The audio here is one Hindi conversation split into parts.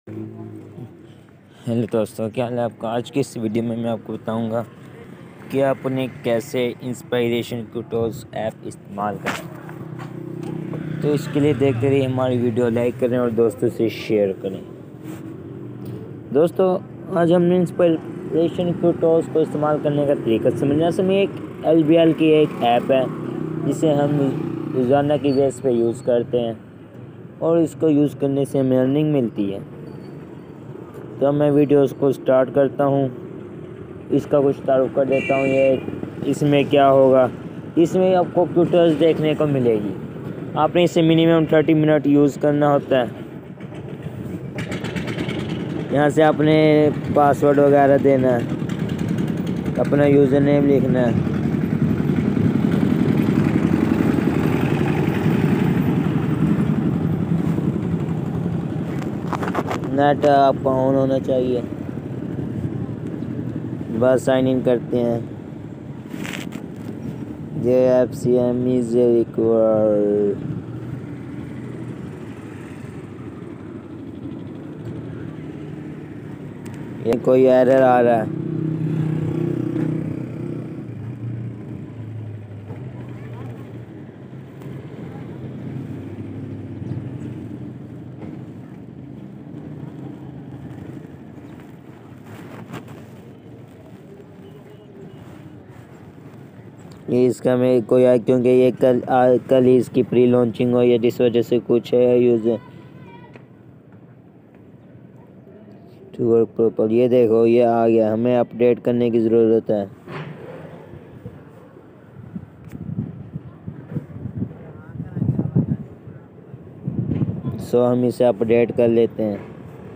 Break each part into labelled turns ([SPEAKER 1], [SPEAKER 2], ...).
[SPEAKER 1] हेलो दोस्तों, क्या हाल है आपका। आज की इस वीडियो में मैं आपको बताऊंगा कि आप उन्हें कैसे इंस्पायरेशन टूल्स ऐप इस्तेमाल करें। तो इसके लिए देखते रहिए हमारी वीडियो, लाइक करें और दोस्तों से शेयर करें। दोस्तों, आज हमने इंस्पायरेशन टूल्स को इस्तेमाल करने का तरीका समझना। समय एक LBL की एक ऐप है जिसे हम रोज़ाना की बेस पे यूज़ करते हैं और इसको यूज़ करने से हमें अर्निंग मिलती है। तो मैं वीडियोस को स्टार्ट करता हूँ, इसका कुछ तारुफ कर देता हूँ। ये इसमें क्या होगा, इसमें आपको ट्यूटोरियल्स देखने को मिलेगी। आपने इसे मिनिमम 30 मिनट यूज़ करना होता है। यहाँ से आपने पासवर्ड वगैरह देना है, अपना यूज़र नेम लिखना है। नेट आपका ऑन होना चाहिए। बस साइन इन करते हैं। JFCM is required। ये कोई एरर आ रहा है। ये इसका में कोई क्योंकि ये कल ही इसकी प्री लॉन्चिंग हुई है, जिस वजह से कुछ है यूज़र टू वर्क प्रॉपर। ये देखो, ये आ गया। हमें अपडेट करने की ज़रूरत है। हम इसे अपडेट कर लेते हैं।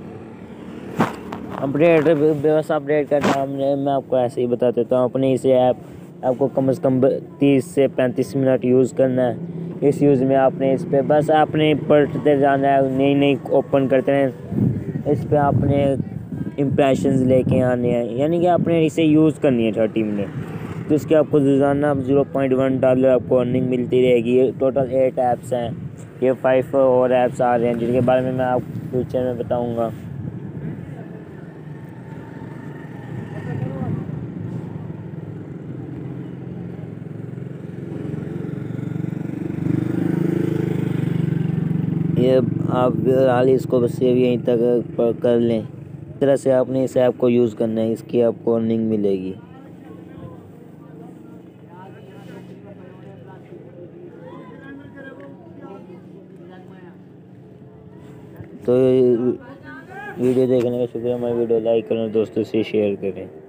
[SPEAKER 1] बस अपडेट करना हमने, मैं आपको ऐसे ही बता देता हूँ। अपने इसे ऐप आपको कम से कम 30 से 35 मिनट यूज़ करना है। इस यूज़ में आपने इस पर बस आपने पढ़ते जाना है, नई नई ओपन करते हैं। इस पर आपने इम्प्रेशंस लेके आने हैं, यानी कि आपने इसे यूज़ करनी है 30 मिनट। तो इसके आपको रोज़ाना $0.1 आपको अर्निंग मिलती रहेगी। टोटल 8 ऐप्स हैं। ये 5 और ऐप्स आ रहे हैं जिनके बारे में मैं आपको फ्यूचर में बताऊँगा। ये आप हाल इसको बस सेव यहीं तक कर लें। इस तरह से आपने इस ऐप को यूज़ करना है, इसकी आपको अर्निंग मिलेगी। तो वीडियो देखने का शुक्रिया। हमारी वीडियो लाइक करें, दोस्तों से शेयर करें।